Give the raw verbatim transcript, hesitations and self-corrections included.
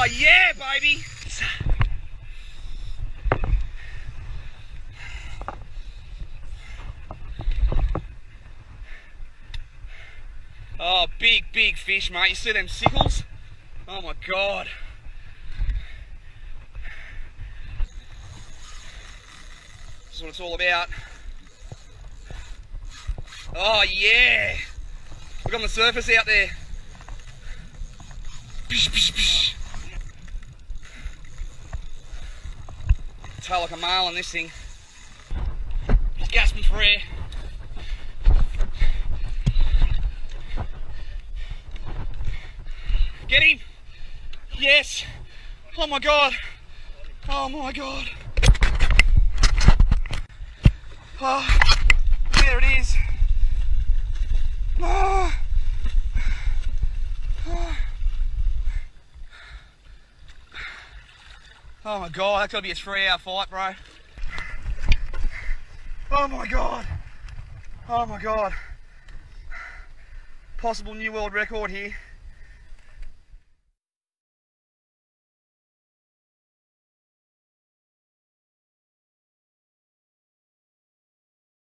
yeah, baby. Oh, big, big fish, mate. You see them sickles? Oh my God. This is what it's all about. Oh yeah. Look on the surface out there. Pish, pish, pish. Tail like a male on this thing. Just gasping for air. Get him! Yes! Oh my God! Oh my God! Oh, there it is! Oh. Oh. Oh my God, that's gotta be a three hour fight, bro. Oh my God! Oh my God! Possible new world record here.